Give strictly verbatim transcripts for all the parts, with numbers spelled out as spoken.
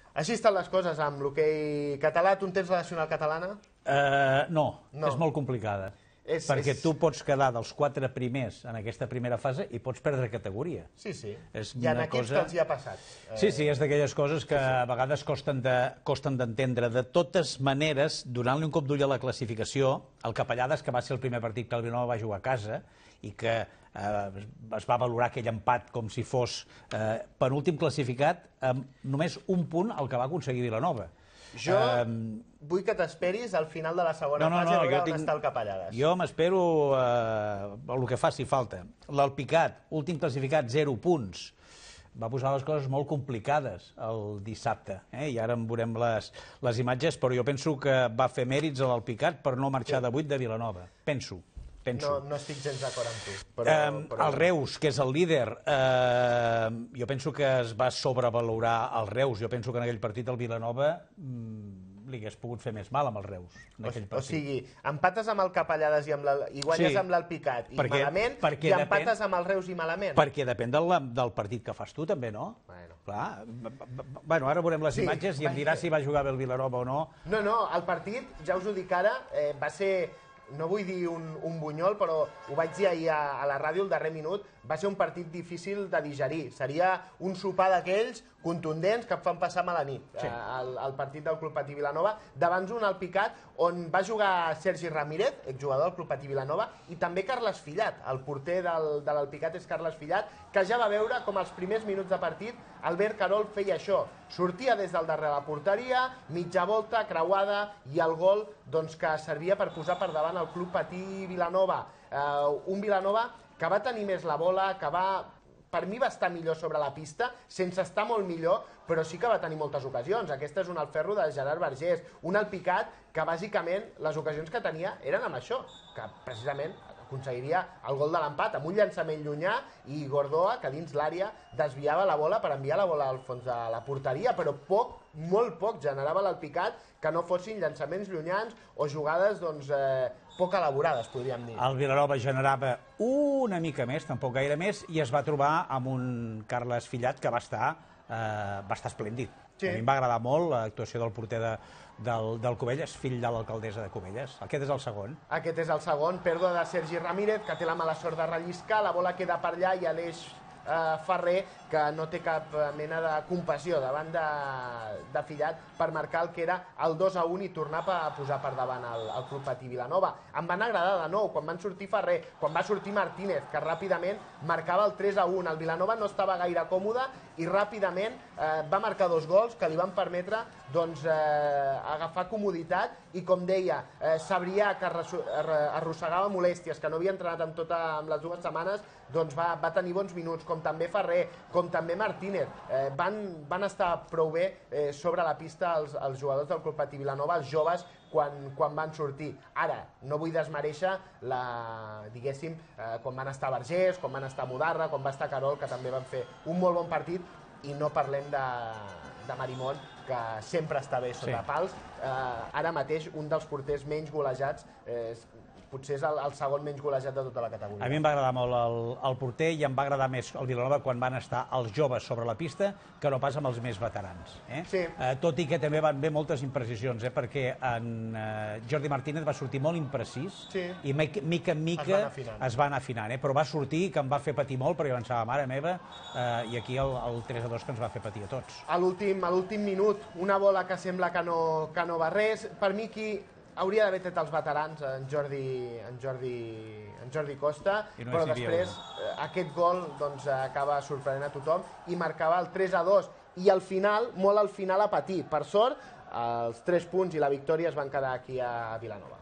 Així estan les coses amb l'hoquei català. Tu en tens la nacional catalana? Uh, no, no, és molt complicada. És, perquè és... tu pots quedar dels quatre primers en aquesta primera fase i pots perdre categoria. Sí, sí. És I en aquests cosa... que els hi ha passat. Sí, sí, és d'aquelles coses que sí, sí. a vegades costen d'entendre. De, de totes maneres, donant-li un cop d'ull a la classificació, el Capellades, que va ser el primer partit que el Vilanova va jugar a casa i que eh, es va valorar aquell empat com si fos eh, penúltim classificat, amb només un punt el que va aconseguir Vilanova. Jo um, vull que t'esperis al final de la segona no, no, fase no, a veure on tinc... està el Capellades. Jo m'espero eh, el que faci falta. L'Alpicat, últim classificat, zero punts. Va posar les coses molt complicades el dissabte, eh? I ara en veurem les, les imatges, però jo penso que va fer mèrits a l'Alpicat per no marxar sí. de vuit de Vilanova. Penso. Penso. No, no estic gens d'acord amb tu. Però, eh, però... El Reus, que és el líder, eh, jo penso que es va sobrevalorar el Reus. Jo penso que en aquell partit el Vilanova mm, li hagués pogut fer més mal amb el Reus. O, o sigui, empates amb el Capellades i, amb la, i guanyes sí, amb l'Alpicat i perquè, malament, perquè i empates depèn, amb el Reus i malament. Perquè depèn del, del partit que fas tu, també, no? Bueno, Clar, bueno ara veurem les sí, imatges i em dirà si va jugar bé el Vilanova o no. No, no, el partit, ja us ho dic ara, eh, va ser... no vull dir un, un bunyol, però ho vaig dir ahir a, a la ràdio, el darrer minut, va ser un partit difícil de digerir. Seria un sopar d'aquells contundents que et fan passar mala nit, sí. eh, el, el partit del Club Patí Vilanova, davant d'un Alpicat on va jugar Sergi Ramírez, exjugador del Club Patí Vilanova, i també Carles Fillat, el porter del, de l'Alpicat és Carles Fillat, que ja va veure com els primers minuts de partit Albert Carol feia això, sortia des del darrere la porteria, mitja volta, creuada, i el gol doncs, que servia per posar per davant el Club Patí Vilanova. Eh, un Vilanova que va tenir més la bola, que va, per mi va estar millor sobre la pista, sense estar molt millor, però sí que va tenir moltes ocasions. Aquesta és un Alferro de Gerard Vergés, un Alpicat que bàsicament les ocasions que tenia eren amb això, que precisament aconseguiria el gol de l'empat amb un llançament llunyà i Gordoa, que dins l'àrea desviava la bola per enviar la bola al fons de la porteria, però poc, molt poc generava l'Alpicat que no fossin llançaments llunyans o jugades doncs, eh, poc elaborades, podríem dir. El Vilanova generava una mica més, tampoc gaire més, i es va trobar amb un Carles Fillat que va estar, eh, va estar esplèndid. Sí. A mi em va agradar molt l'actuació del porter de, del, del Cubelles, fill de l'alcaldessa de Cubelles. Aquest és el segon. Aquest és el segon, pèrdua de Sergi Ramírez, que té la mala sort de relliscar, la bola queda per allà i Aleix eh, Ferrer, que no té cap mena de compassió davant de, de Fillat per marcar el que era el dos a un i tornar a posar per davant el, el Club Patí Vilanova. Em van agradar de nou, quan van sortir Ferrer, quan va sortir Martínez, que ràpidament marcava el tres a un. El Vilanova no estava gaire còmode i ràpidament eh, va marcar dos gols que li van permetre doncs, eh, agafar comoditat i, com deia, eh, Sabrià, que arrossegava molèsties, que no havia entrenat amb, tota, amb les dues setmanes, doncs va, va tenir bons minuts, com també Ferrer, com també Martínez. Eh, van, van estar prou bé eh, sobre la pista els, els jugadors del Club Patí Vilanova, els joves, quan, quan van sortir. Ara, no vull desmereixer la, diguéssim, eh, quan van estar Vergés, quan van estar Mudarra, quan va estar Carol, que també van fer un molt bon partit, i no parlem de, de Marimón, que sempre està bé sota sí. pals. Eh, ara mateix, un dels porters menys golejats, eh, potser és el, el segon menys golejat de tota la categoria. A mi em va agradar molt el, el porter i em va agradar més el Vilanova quan van estar els joves sobre la pista que no pas amb els més veterans. Eh? Sí. Eh, tot i que també van bé moltes imprecisions, eh? perquè en eh, Jordi Martínez va sortir molt imprecís sí. i mica, mica en mica es va, es va anar afinant, eh? però va sortir que em va fer patir molt perquè jo pensava, mare meva, eh, i aquí el, el tres a dos que ens va fer patir a tots. A l'últim minut, una bola que sembla que no, que no va res. Per mi qui hauria d'haver tret els veterans, en Jordi, en Jordi, en Jordi Costa, no però després eh, aquest gol doncs, acaba sorprenent a tothom i marcava el tres a dos. I al final, molt al final, a patir. Per sort, els tres punts i la victòria es van quedar aquí a Vilanova.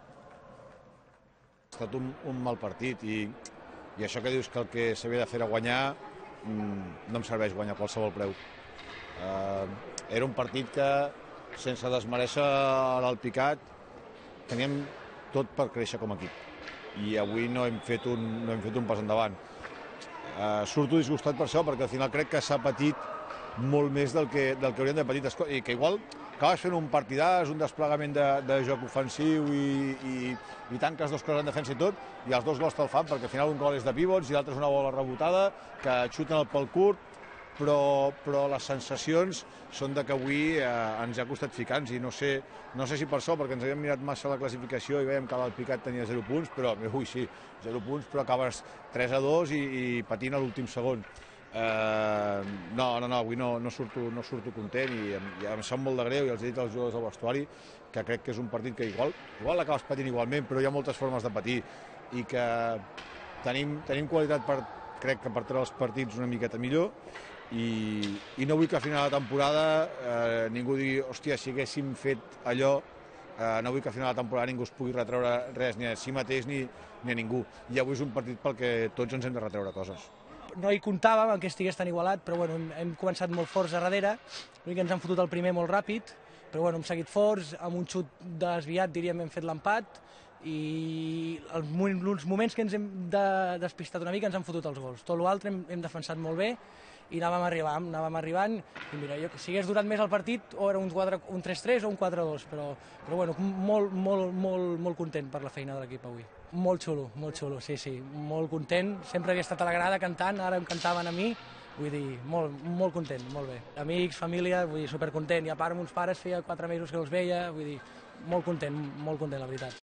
Ha estat un, un mal partit i, i això que dius que el que s'havia de fer era guanyar, mmm, no em serveix guanyar a qualsevol preu. Uh, era un partit que, sense desmereixer l'Alpicat, teníem tot per créixer com a equip i avui no hem fet un, no hem fet un pas endavant. Uh, surto disgustat per això perquè al final crec que s'ha patit molt més del que, del que hauríem de patir i que igual acabes fent un partidàs, un desplegament de, de joc ofensiu i, i, i tanques dues coses en defensa i tot i els dos gols te'l fan perquè al final un gol és de pivots i l'altre és una bola rebotada que xuten el pel curt. però, però les sensacions són de que avui eh, ens ha costat ficar-nos i no sé, no sé si per això, perquè ens havíem mirat massa la classificació i veiem que l'Alpicat tenia zero punts, però ui, sí, zero punts, però acabes tres a dos i, i patint a l'últim segon. Eh, no, no, no, avui no, no, surto, no surto content i em, i em sap molt de greu i els he dit als jugadors del vestuari que crec que és un partit que igual, igual l'acabes patint igualment, però hi ha moltes formes de patir i que tenim, tenim qualitat per, crec que per treure els partits una miqueta millor i, i no vull que a final de temporada eh, ningú digui, hòstia, si haguéssim fet allò, eh, no vull que a final de temporada ningú es pugui retreure res ni a si mateix ni, ni a ningú. I avui és un partit pel que tots ens hem de retreure coses. No hi comptàvem en que estigués tan igualat, però bueno, hem, hem començat molt forts a darrere, l'únic que ens han fotut el primer molt ràpid, però bueno, hem seguit forts, amb un xut desviat diríem hem fet l'empat, i els, els moments que ens hem de, despistat una mica ens han fotut els gols. Tot l'altre hem, hem defensat molt bé i anàvem arribant, anàvem arribant i mira, jo, si hagués durat més el partit o era un, un tres tres o un quatre dos, però, però bueno, molt, molt, molt, molt content per la feina de l'equip avui. Molt xulo, molt xulo, sí, sí, molt content, sempre havia estat a la grada cantant, ara em cantaven a mi, vull dir, molt, molt content, molt bé. Amics, família, vull dir, supercontent, i a part amb uns pares feia quatre mesos que els veia, vull dir, molt content, molt content, la veritat.